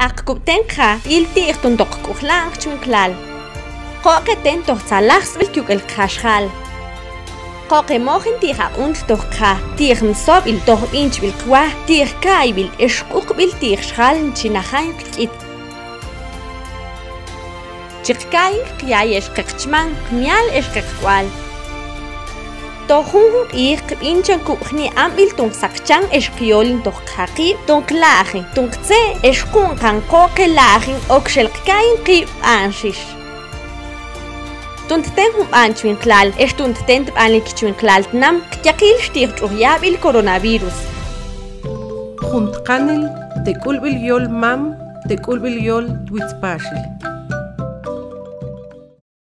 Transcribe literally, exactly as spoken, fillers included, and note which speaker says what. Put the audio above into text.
Speaker 1: Aqkubtenqa iltiqtun toqkuqlan chunklal. Qoqeten toqsalaqs bilkyukel qashqal. Qoqe mojen tija unttoqa tijn sob il toq inch bil qwa tij kai bil ishquq bil tij shal chinahan qit. Chiqkai qiyayesh qaqchman mial ishqaqwal. Tohun iq inchan kuqni ambil tung sakchan esqiolin toqaqi tonqlahi tonqtse esqun kan qoqelahin okshel qkain qib anshish. Tunten hum anchwin klal estunten tbalik chwin klal nam qyaqil shtiq truyabil coronavirus.
Speaker 2: Juntqanil tekulbil yol mam tekulbil yol twitzpashil.